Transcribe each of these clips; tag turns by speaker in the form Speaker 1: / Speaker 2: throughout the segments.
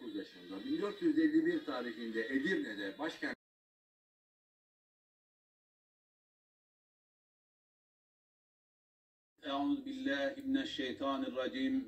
Speaker 1: 19 yaşında 1451 tarihinde Edirne'de başkent
Speaker 2: Euzubillahimineşşeytanirracim.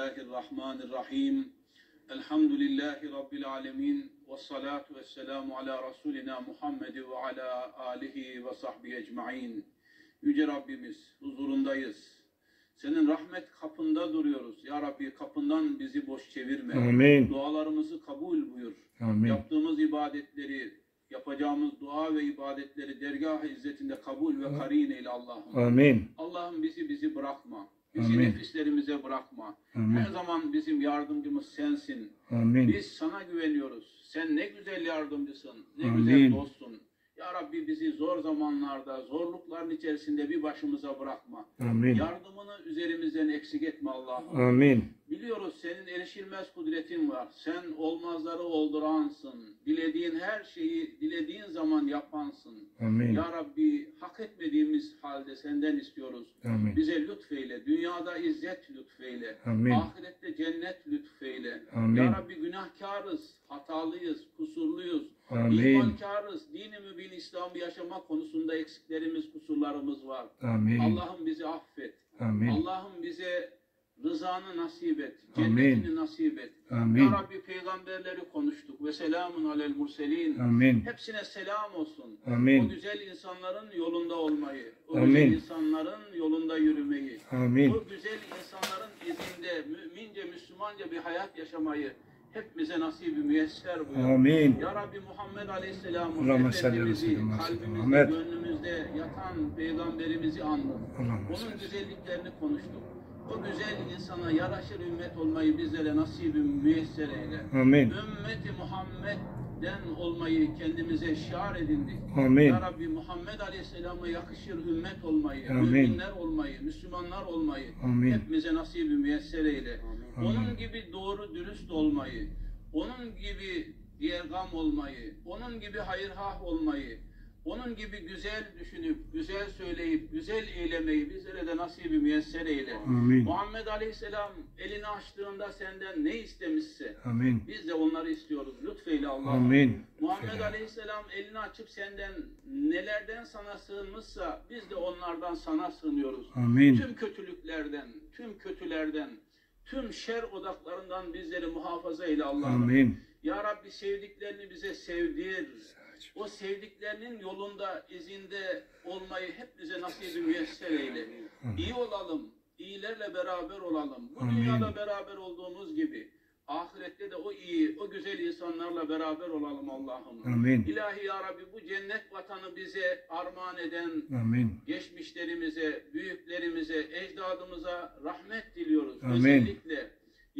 Speaker 2: Bismillahirrahmanirrahim. Elhamdülillahi Rabbil alemin. Vessalatu vesselamu ala Resulina Muhammed ve ala alihi ve sahbihi ecmain. Yüce Rabbimiz, huzurundayız. Senin rahmet kapında duruyoruz. Ya Rabbi, kapından bizi boş çevirme.
Speaker 3: Amin.
Speaker 2: Dualarımızı kabul buyur.
Speaker 3: Amin.
Speaker 2: Yaptığımız ibadetleri, yapacağımız dua ve ibadetleri dergâh-ı izzetinde kabul ve karin eyle Allah'ım.
Speaker 3: Amin.
Speaker 2: Allah'ım bizi bırakma. Bizi
Speaker 3: Amin.
Speaker 2: nefislerimize bırakma.
Speaker 3: Amin.
Speaker 2: Her zaman bizim yardımcımız sensin.
Speaker 3: Amin.
Speaker 2: Biz sana güveniyoruz. Sen ne güzel yardımcısın, ne
Speaker 3: Amin.
Speaker 2: güzel dostsun. Ya Rabbi, bizi zor zamanlarda, zorlukların içerisinde bir başımıza bırakma.
Speaker 3: Amin.
Speaker 2: Yardımını üzerimizden eksik etme Allah'ım.
Speaker 3: Amin.
Speaker 2: Biliyoruz senin erişilmez kudretin var. Sen olmazları olduransın. Dilediğin her şeyi dilediğin zaman yapansın.
Speaker 3: Amin.
Speaker 2: Ya Rabbi, hak etmediğimiz halde senden istiyoruz.
Speaker 3: Amin.
Speaker 2: Bize lütfeyle, dünyada izzet lütfeyle,
Speaker 3: Amin.
Speaker 2: ahirette cennet lütfeyle.
Speaker 3: Amin.
Speaker 2: Ya Rabbi, günahkarız, hatalıyız, kusurluyuz,
Speaker 3: Amin.
Speaker 2: imankarız. Dini mübin İslam'ı yaşama konusunda eksiklerimiz, kusurlarımız var.
Speaker 3: Amin.
Speaker 2: Allah'ım bizi affet.
Speaker 3: Amin.
Speaker 2: Allah'ım bize rızanı nasip et,
Speaker 3: Amin.
Speaker 2: cennetini nasip et.
Speaker 3: Amin.
Speaker 2: Ya Rabbi, peygamberleri konuştuk. Ve selamun alel murselin.
Speaker 3: Amin.
Speaker 2: Hepsine selam olsun.
Speaker 3: Amin.
Speaker 2: O güzel insanların yolunda olmayı, o
Speaker 3: Amin.
Speaker 2: güzel insanların yolunda yürümeyi,
Speaker 3: Amin.
Speaker 2: o güzel insanların izinde mümince, Müslümanca bir hayat yaşamayı hepimize nasip-i müyesser buyur.
Speaker 3: Amin.
Speaker 2: Ya Rabbi, Muhammed Aleyhisselam'ı,
Speaker 3: Allahümme salli ala
Speaker 2: Efendimiz'i,
Speaker 3: seyyidina
Speaker 2: kalbimizde,
Speaker 3: Muhammed.
Speaker 2: gönlümüzde yatan peygamberimizi andık.
Speaker 3: Allahümme
Speaker 2: Onun
Speaker 3: salli.
Speaker 2: güzelliklerini konuştuk. O güzel insana yaraşır ümmet olmayı bizlere nasip-i müyesser eyle.
Speaker 3: Amin.
Speaker 2: Ümmeti Muhammed'den olmayı kendimize şiar edindik.
Speaker 3: Amin.
Speaker 2: Ya Rabbi, Muhammed Aleyhisselam'a yakışır ümmet olmayı,
Speaker 3: Amin.
Speaker 2: müminler olmayı, Müslümanlar olmayı
Speaker 3: Amin.
Speaker 2: hepimize nasip-i müyesser eyle.
Speaker 3: Amin.
Speaker 2: Onun gibi doğru dürüst olmayı, onun gibi diyergam olmayı, onun gibi hayırhah olmayı, onun gibi güzel düşünüp, güzel söyleyip, güzel eylemeyi bizlere de nasip-i müyesser eyle.
Speaker 3: Amin.
Speaker 2: Muhammed Aleyhisselam elini açtığında senden ne istemişse,
Speaker 3: Amin.
Speaker 2: biz de onları istiyoruz. Lütfeyle Allah'ım.
Speaker 3: Amin.
Speaker 2: Muhammed Aleyhisselam elini açıp senden nelerden sana sığınmışsa biz de onlardan sana sığınıyoruz.
Speaker 3: Amin.
Speaker 2: Tüm kötülüklerden, tüm kötülerden, tüm şer odaklarından bizleri muhafaza eyle Allah'ım.
Speaker 3: Amin.
Speaker 2: Ya Rabbi, sevdiklerini bize sevdir. O sevdiklerinin yolunda, izinde olmayı hep bize nasip-i müyesser eyle. İyi olalım, iyilerle beraber olalım. Bu
Speaker 3: Amin.
Speaker 2: dünyada beraber olduğumuz gibi ahirette de o iyi, o güzel insanlarla beraber olalım Allah'ım.
Speaker 3: Amin.
Speaker 2: İlahi Ya Rabbi, bu cennet vatanı bize armağan eden
Speaker 3: Amin.
Speaker 2: geçmişlerimize, büyüklerimize, ecdadımıza rahmet diliyoruz.
Speaker 3: Amin.
Speaker 2: Özellikle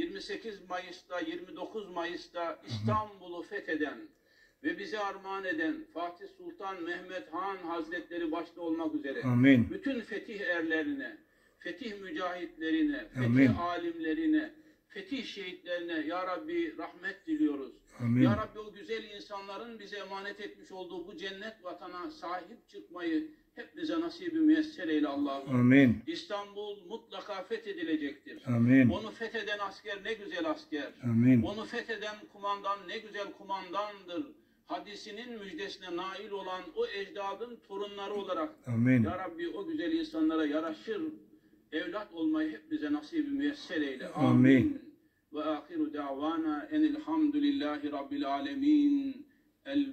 Speaker 2: 28 Mayıs'ta, 29 Mayıs'ta İstanbul'u fetheden ve bize armağan eden Fatih Sultan Mehmet Han Hazretleri başta olmak üzere
Speaker 3: Amin.
Speaker 2: bütün fetih erlerine, fetih mücahitlerine,
Speaker 3: Amin.
Speaker 2: fetih alimlerine, fetih şehitlerine Ya Rabbi rahmet diliyoruz.
Speaker 3: Amin.
Speaker 2: Ya Rabbi, o güzel insanların bize emanet etmiş olduğu bu cennet vatana sahip çıkmayı hep bize nasip-i müyesser eyle Allah'ım.
Speaker 3: Amin.
Speaker 2: İstanbul mutlaka fethedilecektir.
Speaker 3: Amin.
Speaker 2: Onu fetheden asker ne güzel asker.
Speaker 3: Amin.
Speaker 2: Onu fetheden kumandan ne güzel kumandandır. Hadisinin müjdesine nail olan o ecdadın torunları olarak
Speaker 3: Amin.
Speaker 2: Ya Rabbi, o güzel insanlara yaraşır evlat olmayı hep bize nasip-i müyesser eyle.
Speaker 3: Amin.
Speaker 2: Ve ahiru da'vana enilhamdülillahi rabbil alemin. El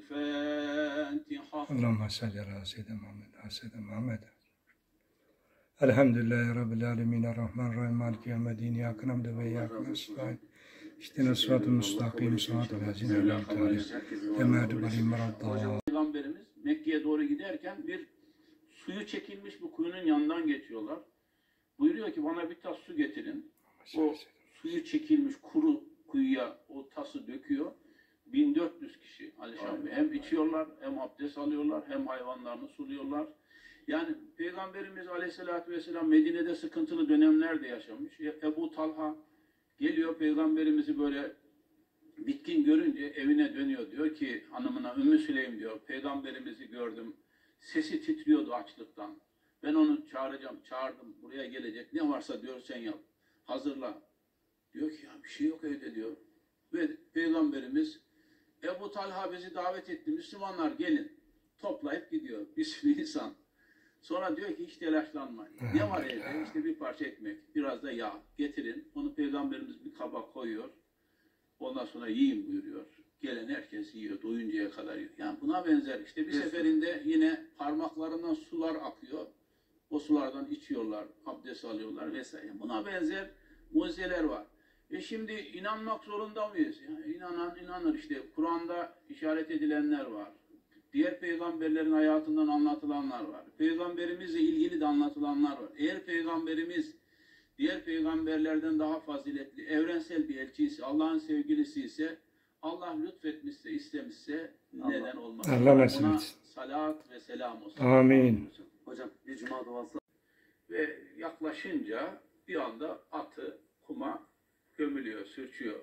Speaker 2: Fatiha.
Speaker 3: Allahümme salli ala seyyidina Muhammed. Ala seyyidina Muhammed. Elhamdülillahi Rabbil alemin. Errahmanirrahim. Maliki yevmiddin. İyyâke na'budu ve iyyâke nestaîn. İhdina sıratal müstakîm. Sıratal lezîne en'amte aleyhim. Ghayril mağdûbi
Speaker 2: Peygamberimiz Mekke'ye doğru giderken bir suyu çekilmiş bir kuyunun yanından geçiyorlar. Buyuruyor ki, bana bir tas su getirin. O suyu çekilmiş kuru kuyuya o tası döküyor. 1400 kişi Alişan Bey. Hem içiyorlar, hem abdest alıyorlar, hem hayvanlarını suluyorlar. Yani Peygamberimiz Aleyhisselatü Vesselam Medine'de sıkıntılı dönemler de yaşamış. Ebu Talha geliyor, Peygamberimizi böyle bitkin görünce evine dönüyor. Diyor ki hanımına, Ümmü Süleym diyor, Peygamberimizi gördüm. Sesi titriyordu açlıktan. Ben onu çağıracağım, çağırdım, buraya gelecek. Ne varsa diyor sen yap, hazırla. Diyor ki ya bir şey yok evde diyor. Ve Peygamberimiz Ebu Talha bizi davet etti. Müslümanlar gelin. Toplayıp gidiyor. Bir sürü insan. Sonra diyor ki hiç telaşlanmayın. Ne var evde? İşte bir parça ekmek, biraz da yağ getirin. Onu Peygamberimiz bir kaba koyuyor. Ondan sonra yiyin buyuruyor. Gelen herkes yiyor. Doyuncaya kadar yiyor. Yani buna benzer. İşte bir seferinde yine parmaklarından sular akıyor. O sulardan içiyorlar, abdest alıyorlar vesaire. Buna benzer mucizeler var. Şimdi inanmak zorunda mıyız? Yani inanan inanır. İşte Kur'an'da işaret edilenler var. Diğer peygamberlerin hayatından anlatılanlar var. Peygamberimizle ilgili de anlatılanlar var. Eğer peygamberimiz diğer peygamberlerden daha faziletli, evrensel bir elçi ise, Allah'ın sevgilisi ise, Allah lütfetmişse, istemişse neden olmaz?
Speaker 3: Allah nasip
Speaker 2: Ona
Speaker 3: etsin.
Speaker 2: salat ve selam olsun.
Speaker 3: Amin.
Speaker 4: Hocam bir cuma duası.
Speaker 2: Ve yaklaşınca bir anda atı kuma gömülüyor, sürçüyor.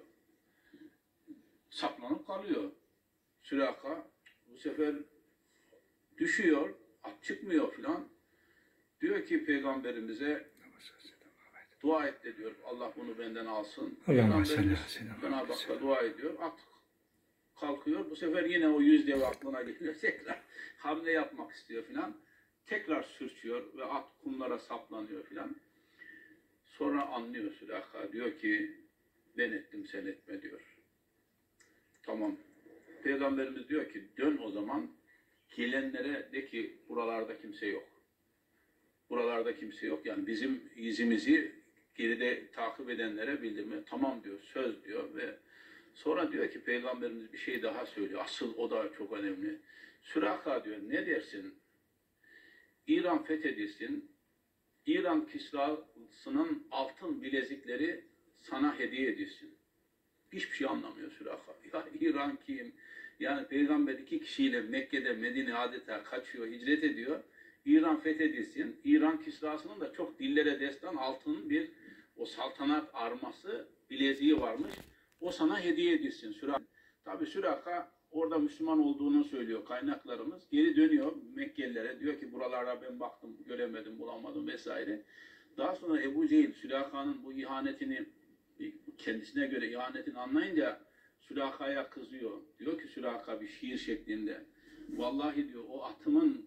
Speaker 2: Saplanıp kalıyor. Süraka bu sefer düşüyor, at çıkmıyor filan. Diyor ki Peygamberimize dua et de diyor. Allah bunu benden alsın. Peygamberimiz Cenab-ı Hakk'a dua ediyor. At kalkıyor. Bu sefer yine o 100 deve aklına geliyor. Tekrar hamle yapmak istiyor filan. Tekrar sürçüyor ve at kumlara saplanıyor filan. Sonra anlıyor Sülaka. Diyor ki ben ettim sen etme diyor. Tamam. Peygamberimiz diyor ki dön o zaman gelenlere de ki buralarda kimse yok. Buralarda kimse yok. Yani bizim izimizi geride takip edenlere bildirme. Tamam diyor. Söz diyor ve sonra diyor ki Peygamberimiz bir şey daha söylüyor. Asıl o da çok önemli. Sülaka diyor ne dersin? İran fethedilsin. İran Kisra'sının altın bilezikleri sana hediye edilsin. Hiçbir şey anlamıyor Sülaka. Ya İran kim? Yani Peygamber 2 kişiyle Mekke'de Medine adeta kaçıyor, hicret ediyor. İran fethedilsin. İran Kisra'sının da çok dillere destan altın bir o saltanat arması bileziği varmış. O sana hediye edilsin. Tabi Sülaka orada Müslüman olduğunu söylüyor kaynaklarımız. Geri dönüyor Mekkelilere. Diyor ki buralarda ben baktım, göremedim, bulamadım vesaire. Daha sonra Ebu Cehil Sülaka'nın bu ihanetini kendisine göre ihanetini anlayınca Sülaka'ya kızıyor. Diyor ki Sülaka bir şiir şeklinde. Vallahi diyor o atımın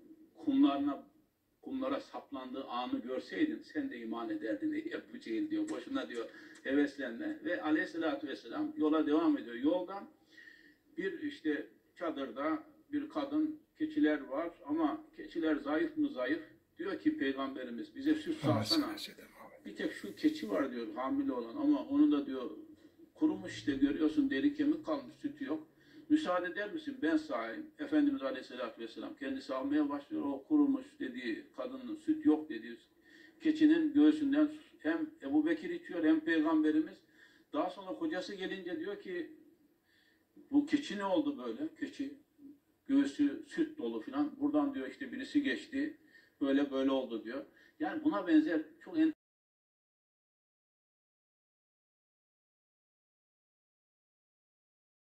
Speaker 2: kumlara saplandığı anı görseydin sen de iman ederdin Ebu Cehil diyor. Boşuna diyor heveslenme. Ve aleyhissalatü vesselam yola devam ediyor. Yoldan bir işte çadırda bir kadın keçiler var ama keçiler zayıf mı zayıf? Diyor ki Peygamberimiz bize süt sağsana. Bir tek şu keçi var diyor hamile olan ama onun da diyor kurumuş işte görüyorsun deri kemik kalmış sütü yok. Müsaade eder misin ben sağayım. Efendimiz Aleyhisselatü Vesselam kendisi almaya başlıyor. O kurumuş dediği kadının süt yok dediği keçinin göğsünden hem Ebu Bekir içiyor hem Peygamberimiz. Daha sonra kocası gelince diyor ki bu keçi ne oldu böyle? Keçi göğsü süt dolu filan. Buradan diyor işte birisi geçti. Böyle oldu diyor. Yani buna benzer çok enteresan